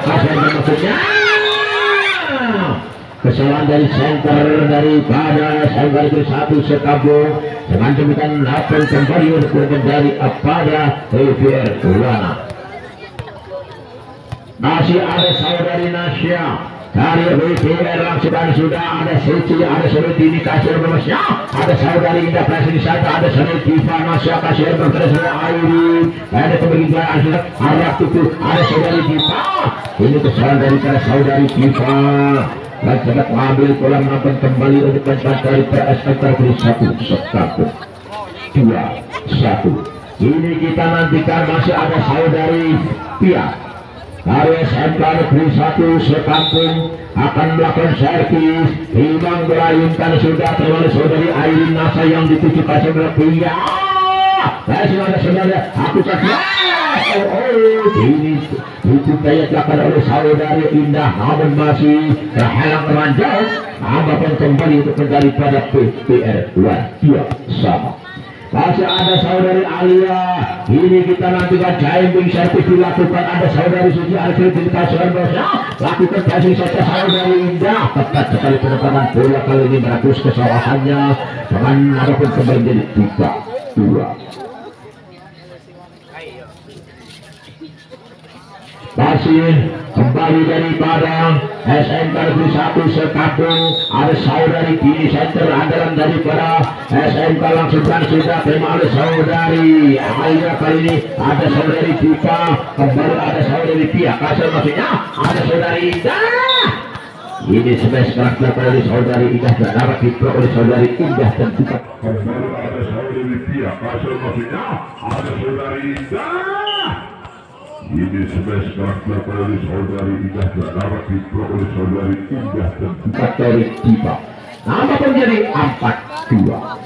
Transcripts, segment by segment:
maksudnya kesalahan dari center daripada Saudari Trisatu Sekampung dengan demikian 8 kembali untuk dari pada PPR Wana. Masih ada Saudari Nasya dari BPR langsung sudah ada Seci, ada Saudari Dini Kasir Bermasya, ada Saudari Indah Presiden Sata, ada Saudari Kifa Nasya Kasir Bermasya Airi, ada kebegian ada Tuku, ada Saudari Kifa. Ini kesalahan daripada Saudari Kifa. Dan sangat mengambil pola menonton kembali untuk mencetak dari PS Negeri 1 Sekampung 2-1. Ini kita nantikan masih ada Saudari Pia dari SMK Negeri 1 Sekampung akan melakukan servis. Imam berayunkan sudah terlalu Saudari Airin Nasa yang ditujukan Saudari Pia. Sudah aku cakap. Ini itu daya dilakukan oleh Saudari Indah, namun masih terhalang ranjau. Namun kembali untuk menjadi pada PPR 2 sama. Masih ada Saudari Alia. Ini kita nantikan jumping service dilakukan. Ada Saudari Suci Alfred Kasar Bosnya lakukan kasih saja Saudari Indah. Tepat sekali penekanan bola kali ini menembus kesalahannya dengan apapun kembali jadi 3-2. Masih kembali daripada SMK Negeri 1 Sekampung ada Saudari Dini center andalan daripada SMK langsung sudah terima oleh Saudari Aida. Kali ini ada Saudari Dika, kembali ada Saudari Pia Kasar maksudnya ada Saudari Indah. Ini smash karakter dari Saudari Indah dan dapat diperoleh oleh Saudari Indah dan juga kembali ada Saudari Pia Kasar maksudnya ada Saudari Indah. Ini smash karakter dari Saudari Indah dan dapat diperoleh oleh Saudari Indah dan juga dari Tiba. Nama menjadi 4-2.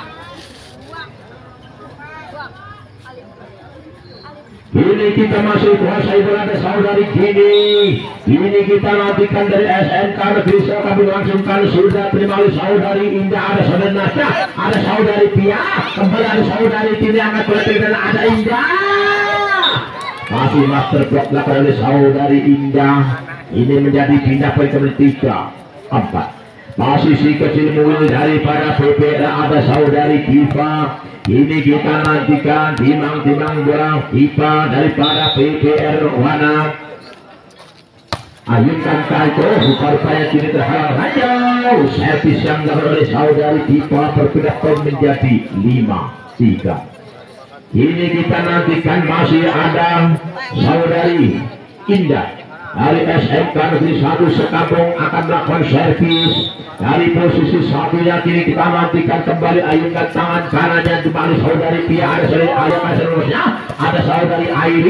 Ini kita masih kuasai berada Saudari Gini. Ini kita nantikan dari SMK Negeri Sekampung langsung kan sudah terima oleh Saudari Indah. Ada Saudari Nasya, ada Saudari Pia, kembali ada Saudari Gini angkat politik dan ada Indah. Masih master block dilakukan oleh Saudari Indah. Ini menjadi pindah poin ke 3-4. Masih si kecil mungil daripada PPR ada Saudari Kifa. Ini kita nantikan timang-timang bola Kifa daripada PPR Wana. Ayunkan kaki bukan upaya kini terhalang ranjau. Servis yang dilakukan oleh Saudari Kifa berpindah poin menjadi 5-3. Ini kita nantikan masih ada Saudari Indah dari SMK Negeri 1 Sekampung akan melakukan servis dari posisi satunya. Kini kita nantikan kembali ayunkan tangan kanannya kembali Saudari Pia, ada Saudari Alia Kasarusnya, ada Saudari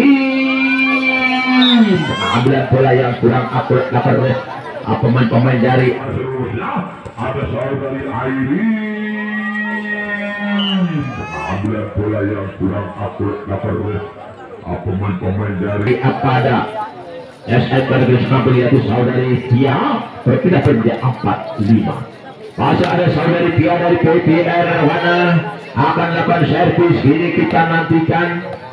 Airin. Ambil bola yang kurang akurat dapat oleh pemain-pemain dari ada Saudari Airin. Ambil bola yang kurang akurat dapat oleh pemain-pemain dari Apada SMK Negeri Sekampung yaitu Saudari Pia berpindah menjadi 4-5. Masih ada Saudari Pia dari PPR Wana akan melakukan servis. Ini kita nantikan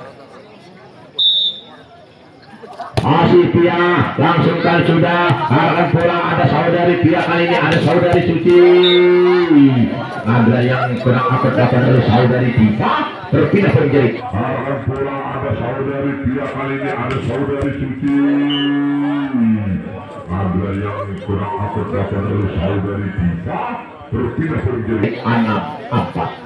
masih Pia langsung kan sudah arahkan bola. Ada Saudari Pia kali ini ada Saudari Suci. Ada yang kurang akurat dapat oleh Saudari Pia berpindah menjadi arahkan bola. Ada Saudari Pia kali ini ada Saudari Suci. Ada yang kurang akurat dapat oleh Saudari Pia berpindah menjadi 6-4.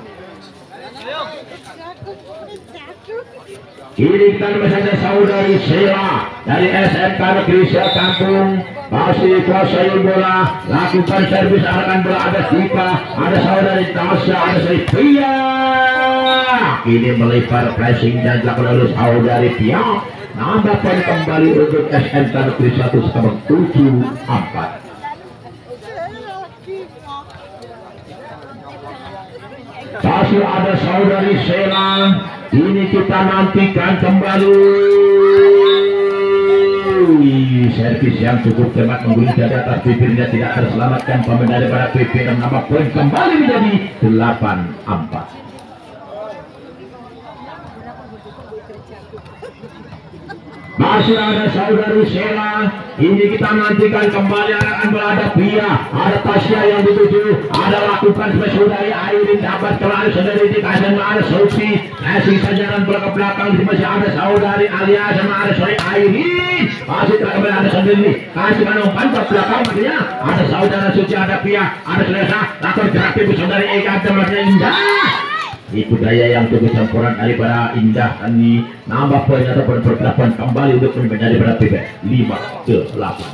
Ini kita misalnya Saudari Sheila dari SMK Negeri Sekampung masih kuasai bola, lakukan servis arahkan bola. Ada Tika, ada Saudari Tasya, ada Saudari Pia. Ini melebar pressing dan dilakukan oleh Saudari Pia. Nambah poin kembali untuk SMK Negeri 1 Sekampung 7-4. Masih ada Saudari Sheila. Ini kita nantikan kembali servis yang cukup cepat menggulung dari atas bibirnya, tidak terselamatkan pemain daripada PP dan nama poin kembali menjadi 8-4. Masih ada saudari Sheila. Ini kita nantikan kembali akan berada Pia. Ada Tasya yang dituju. Ada lakukan sebagai saudari Airin dapat kembali sendiri di kanan ada Sophie. Masih saja dan belakang masih ada saudari Alia sama ada saudari Airin. Masih kembali ada sendiri. Kasih menumpang ke belakang maksudnya. Ada saudara Suci, ada Pia, ada Selesa. Lakukan kreatif saudari Eka sama Indah. Itu daya yang cukup campuran daripada Indah ini nambah poin ataupun pergerakan kembali untuk menjadi daripada PB 5-8.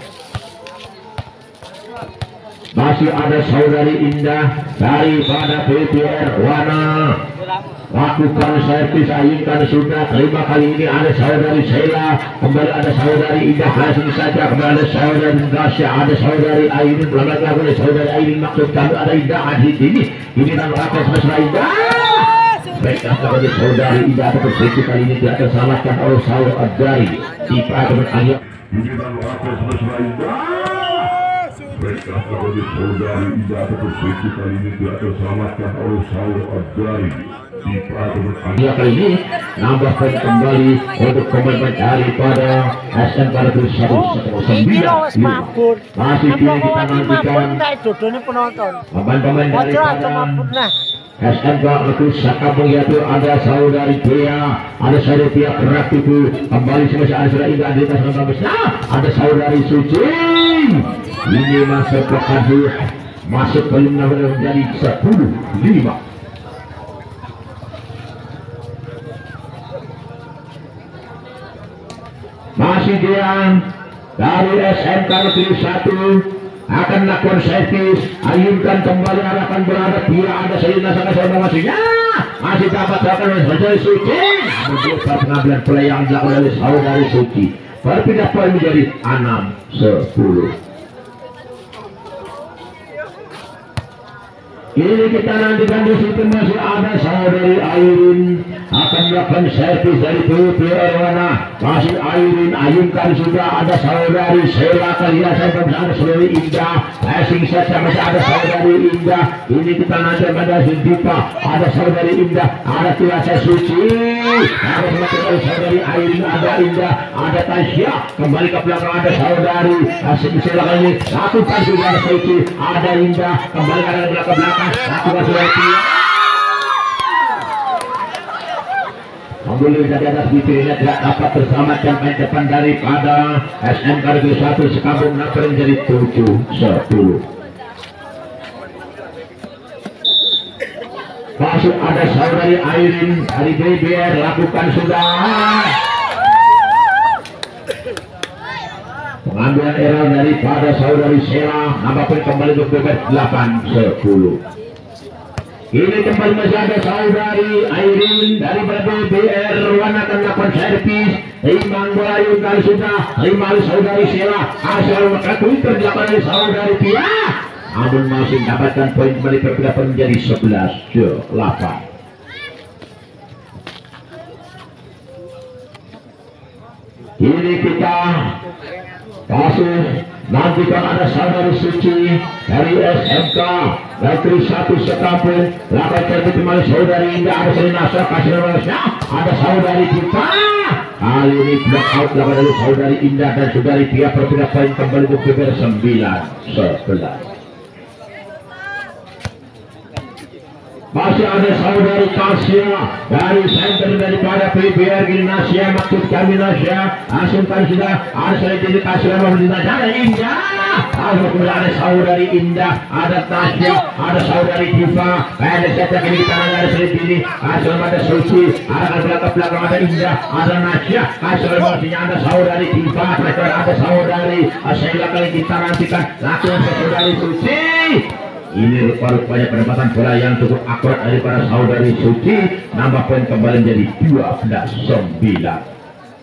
Masih ada saudari Indah daripada PPR Wana lakukan servis ayunkan sudah. Terima kali ini ada saudari Sheila, kembali ada saudari Indah, langsung saja kembali ada saudari Gasya, ada saudari Airin, pelanggan lagu ada saudari Airin, maksud kami ada Indah di sini. Ini dan rakyat semesta Indah. Baiklah kepada saudari Indah ataupun sesi kali ini tidak tersalahkan oleh Saul Adari di peradaban ayat. Ini dan rakyat semesta Indah. Baiklah kepada saudari Indah ataupun sesi kali ini tidak tersalahkan oleh Saul Adari di peradaban ayat. Kali ini nambah poin kembali untuk komitmen daripada SM Kardus 119. Masih kini kita nantikan pemain-pemain daripada SMK itu Sakabung, yaitu ada saudari Pia, ada saudari Pia kerak itu kembali semasa ada saudari Indah di atas ada saudari Suci. Ini masuk ke Kardus, masuk ke 5 menjadi 10-5. Masih dia dari SMK Negeri 1 akan melakukan servis, ayunkan kembali arahkan berada Pia, ada Selina sama saudara masih dapat akan menjadi Suci. Menjadi pengambilan play yang dilakukan oleh saudari Suci, berpindah poin menjadi 6-10. Ini kita nantikan di situ masih ada saudari Airin akan melakukan servis dari PPR Wana. Masih Airin ayunkan sudah, ada saudari Sheila kalian saya ada saudari Indah, asing saja masih ada saudari Indah. Ini kita nanti ada Sintipa, ada saudari Indah, ada Tiasa Suci, ada semakin saudari Airin, ada Indah, ada Tasya, kembali ke belakang ada saudari asing Sheila kali lakukan sudah Suci, ada Indah, kembali ke belakang Alhamdulillah dari atas bibirnya tidak dapat terselamatkan main depan daripada SM Kardus 1 Sekabung Naker menjadi 7-10. Masuk ada saudari Airin dari BBR lakukan sudah pengambilan era daripada saudari Sheila, nambah kembali untuk BBR 8-10. Ini kembali masih ada saudari Airin dari BBR Wana akan melakukan servis. Imang Bolayun kali sudah, terima saudari Sheila, asal maka Twitter dilakukan oleh saudari Pia. Namun masih mendapatkan poin kembali perbedaan menjadi 11-8. Ini kita kasus nantikan ada saudari Suci dari SMK Negeri 1 Sekabung, lakukan servis kembali saudari Indah, ada Selina Kasih, ada saudari Pita. Kali ini block out lakukan dari saudari Indah dan saudari Pia, berbeda poin kembali untuk BBR 9-11. Masih ada saudari Tasya dari center daripada PBR Gimnasia, maksud kami Nasya asumkan sudah ada saudari Tasya ada Indah, ada saudari Indah, ada Tasya, ada saudari Tifa, ada siapa ini kita ada saudari ini, ada Suci, ada belakang ada Indah, ada Nasya, ada saudari Tifa, ada saudari Sheila kali kita nantikan lakukan saudari Suci. Ini rupa-rupanya penempatan bola yang cukup akurat daripada saudari Suci, nambah poin kembali menjadi 12-9.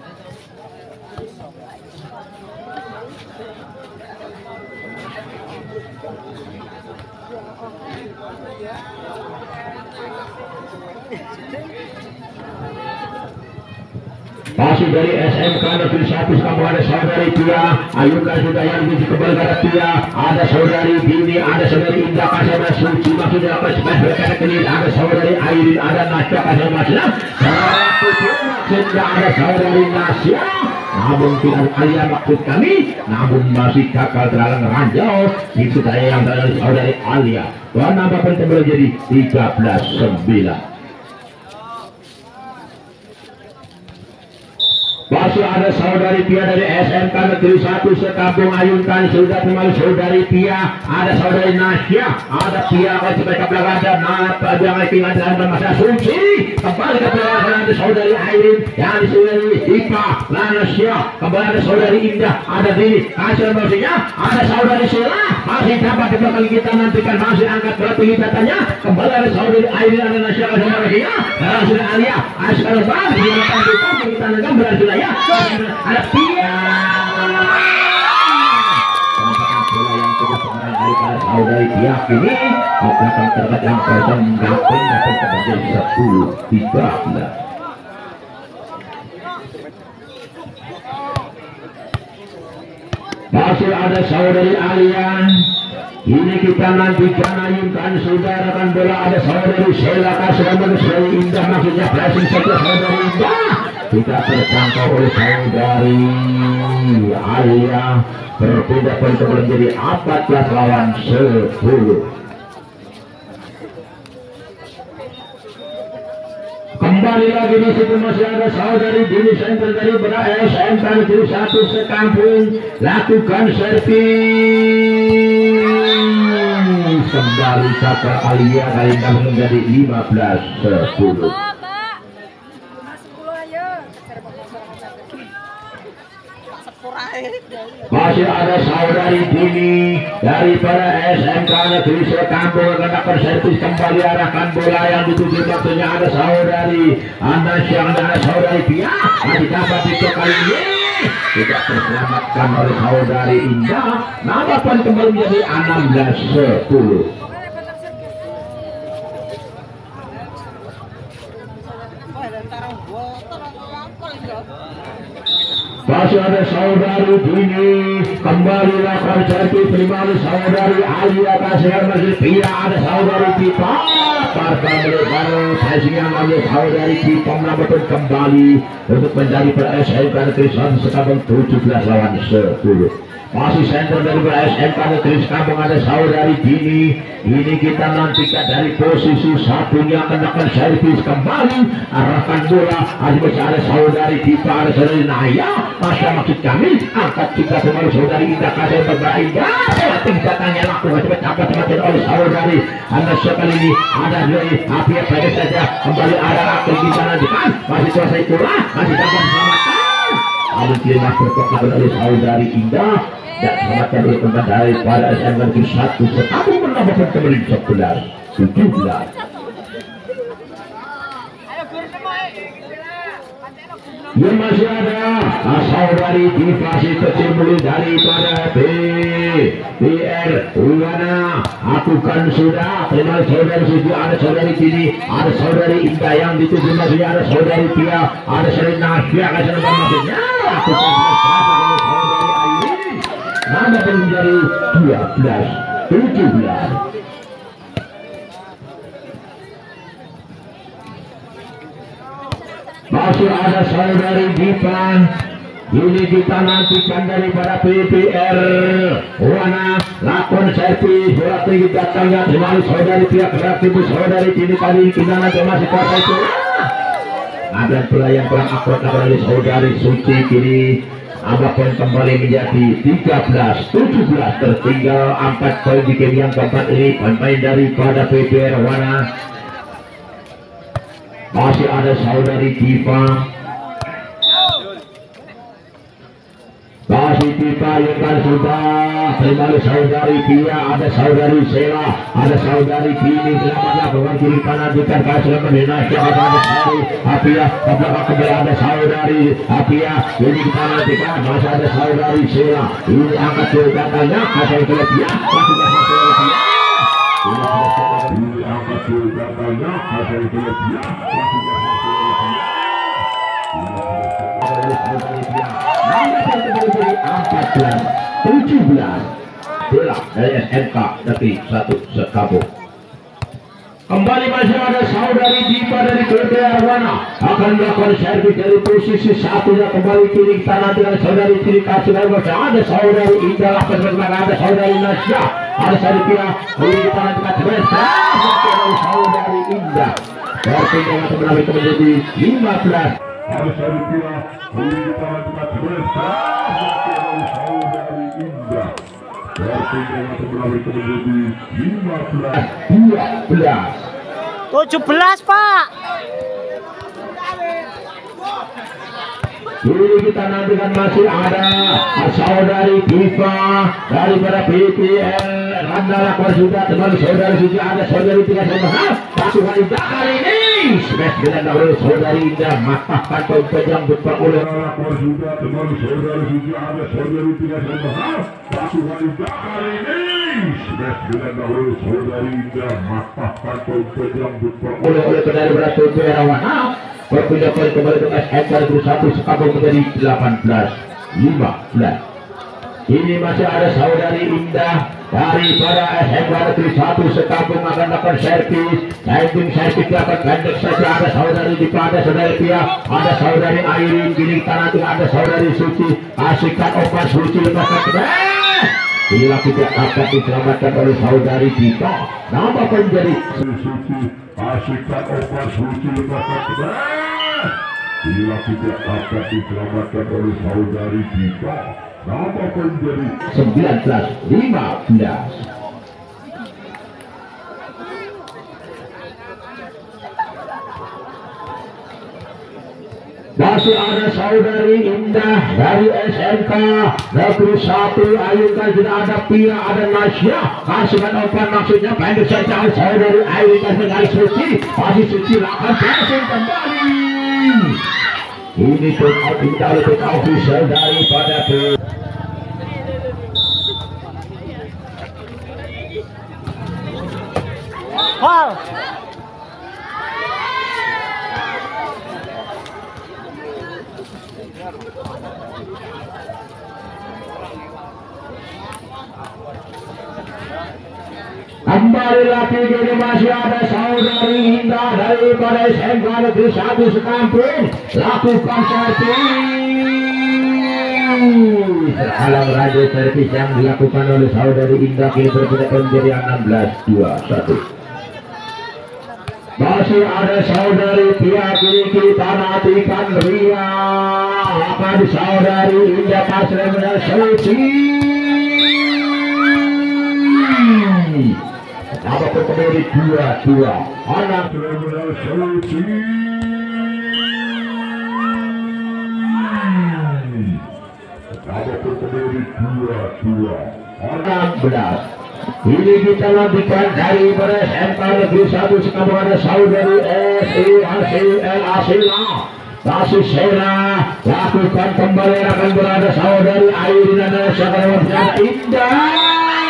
Masih dari SMK Negeri 1 Sekabung ada saudari Pia, ayunkan sudah yang di kembali ke Pia, ada saudari Dini, ada saudari Indah Kasih, ada Suci, maksudnya apa sebenarnya berkata kini ada saudari Airin, ada Nasya Kasih, maksudnya ada saudari Nasya, namun tidak Alia maksud kami, namun masih gagal terhalang ranjau. Itu saya yang dari saudari Alia. Tuan nampak kembali jadi 13-9. Masih ada saudari Pia dari SMK Negeri 1 Sekampung Ayuntan sudah kembali saudari Pia, ada saudari Nasya, ada Pia sebagai belakang ada Napa yang tinggal dalam masa suci kembali ke belakang ada saudari Airin yang di saudari Ipa Nasya kembali ada saudari Indah, ada Dini hasil maksudnya ada saudari Sheila masih dapat di belakang kita nantikan masih angkat berat kita tanya kembali ada saudari Airin ada Nasya ada maksudnya ada saudari Alia askar bang di belakang kita nantikan berarti ya ada Pia bola yang cukup sekarang dari para saudari Pia ini akan terkadang kosong dapat menjadi 10-13. Masih ada saudari Alian. Ini kita nantikan ayunkan saudara kan bola ada saudari Sheila Kasih saudari Indah maksudnya blessing saja saudari Indah tidak terjangkau oleh saudari Alia berbeda poin menjadi 14 lawan 10. Kembali lagi di situ masih ada saudari Dini Center dari SMK Negeri 1 Sekampung lakukan servis kembali kakak Alia kali ini menjadi 15-10. Masih ada saudari Dini daripada SMK Negeri Sekampung akan servis kembali arahkan bola yang dituju waktunya ada saudari Anasya dan saudari Pia masih dapat itu kali ini tidak terselamatkan oleh saudari Indah. Nama pun kembali menjadi 16-10. Masih ada saudari Dini kembali lakukan servis terima oleh saudari Alia Kasih masih Pia ada saudari Pipa parta melebar passing oleh saudari Pipa menambahkan kembali untuk menjadi SMK Negeri 1 Sekampung 17 lawan 10. Masih center dari SMK Negeri Sekampung ada saudari Dini. Ini kita nantikan dari posisi satunya akan servis kembali arahkan bola masih ada saudari Pipa ada saudari Naya masih maksud kami angkat kita kembali saudari Indah Kasih berbeda tidak tanya laku masih dapat semakin oleh saudari Anda sekali ini ada dari api yang saja kembali ada akhir kita nantikan masih selesai pula masih dapat selamatkan lalu dia berkata oleh saudari Indah dan selamatkan oleh teman dari pada SMK Negeri 1 Sekampung menambahkan kembali 11-17. Yang masih ada saudari divasi kecil mulai daripada BR Uwana lakukan sudah terima saudari Suji ada saudari Dini ada saudari Indah yang dituju masih ada saudari Pia ada saudari Nasya kasih maksudnya lakukan saudari Airin nama menjadi 12-17. Masih ada saudari Dipan. Ini kita nantikan daripada PPR Wana lakon servis bola tinggi datangnya terima saudari pihak reaktif saudari Dini kali kita nanti masih kuasa itu ada pelayan kurang akurat dari saudari Suci kini apapun kembali menjadi 13-17 tertinggal 4 poin di game yang keempat ini pemain daripada PPR Wana. Masih ada saudari Diva. Masih Diva yang kan sudah terima saudari Pia ada saudari Sheila ada saudari Dini selamatlah kawan kiri kanan bukan kasih menenasnya ada saudari Apia kembali ada saudari Apia ini kita nantikan masih ada saudari Sheila ini angkat datanya asal ke Pia masih ada saudari Pia ini angkat datanya asal ke Pia masih ada 14-17 bola dari SMK Negeri 1 Sekampung. Kembali masih ada saudari Diva dari PP Arwana akan melakukan servis dari posisi satunya kembali kiri tanah dengan saudari Ciri Kasih. Ada saudari Indah akan berlaga, ada saudari Nasya, ada saudari Pia kiri tanah dengan saudari Indah. Berpindah untuk menambah menjadi 15. Ada saudari Pia kiri tanah dengan saudari Indah. Berpindah untuk menambah menjadi 15 12. 17 Pak. Ini kita nantikan masih ada saudari Diva daripada PPL Randala Korsuda teman saudari Suci, ada saudari Tiga Sama pasukan Indah kali ini smash dengan oleh saudari Indah matahkan pejam beroleh Korsuda teman saudari Suci, ada saudari Tiga Sama pasukan Indah kali ini smash dengan oleh saudari Indah matahkan pejam beroleh dari berat PPL Rawana. Berpindah kembali ke SMK 1 sekabung menjadi 18-15. Ini masih ada saudari Indah daripada SMK 1 sekabung akan melakukan servis. Servis dapat pendek saja. Ada saudari Dipa, ada saudari Pia, ada saudari Airin, giling tanah ada saudari Suci. Asyikan obat Suci lepaskan. Bila tidak akan diselamatkan oleh saudari Dipa, nama penjadi Suci. Asyikan obat Suci lepaskan. Bila tidak akan diselamatkan oleh saudari Dipa, nama penjadi 19-15. Masih ada saudari Indah dari SMK Negeri 1 Ayunkan, tidak ada Pia, ada Nasya kasihkan open maksudnya pendek saja. Saudari Ayunkan dengan Suci, masih Suci lakukan passing kembali. Ini take-out Indah oleh take official daripada Wow. Kembali lagi jadi masih ada saudari Indah daripada SMK Negeri 1 Sekampung lakukan servis. Terhalang radio servis yang dilakukan oleh saudari Indah kini berbeda menjadi 16-21. Masih ada saudari Pia kiri tanah ikan Ria akan saudari Indah pasrah dengan Suci. Apa kembali 2-2 anak benar Suci. Apa kembali 2-2 anak benar. Ini kita lanjutkan daripada SMK Negeri 1 Sekabung ada saudari SIACL Asila Kasih Sera lakukan kembali akan berada saudari Airin dan saudara Indah.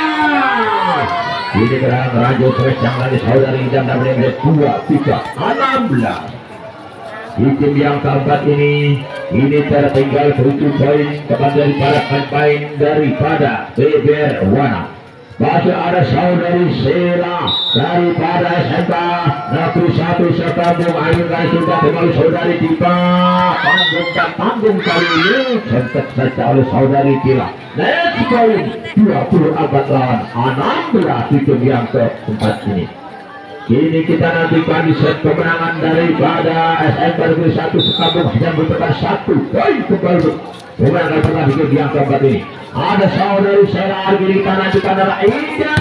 Ini gerak raja terus yang lagi saudari Indah dan berada 2-3-16. Di tim yang keempat ini tertinggal 7 poin kepada daripada pemain daripada PBR Wana. Masih ada saudari Sela daripada SMK Negeri 1 Sekabung Ayunkan, sudah kembali saudari Dipa tanggung kali ini sentet saja oleh saudari Tila. Next point 20 abad lawan 16 di tim yang keempat ini. Kini kita nantikan di set kemenangan daripada SMK Negeri 1 Sekabung yang membutuhkan 1 poin kembali kemenangan pernah di tim yang keempat ini. Ada saudari Sela kiri kanan di kanan Indah.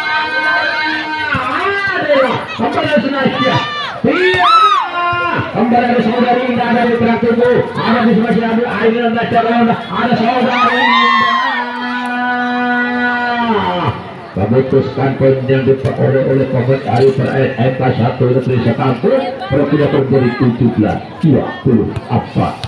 Kembali Nasya Pia, kembali ada saudari Indah dari perang tubuh. Ada di sebelah sini Airin dan Nasya, ada saudari Indah memutuskan poin yang diperoleh oleh komentari per MK 1 Negeri Sekampung berpindah menjadi 17-24.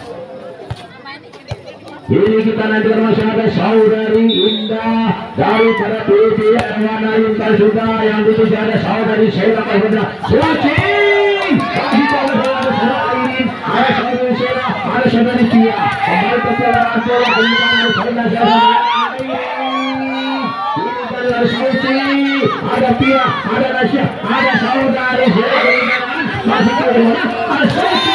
Ini kita nantikan masih ada saudari Indah daripada PBR Wana Ayunkan, sudah yang itu ada saudari Sela Suci. Kasih tahu ada saudari Airin, ada saudari Sela, ada saudari Pia. Kembali ke pelaran bola Ayunkan ada saudari Suci. ada Tia, ada Nasya, ada saudari Syekh, masih ada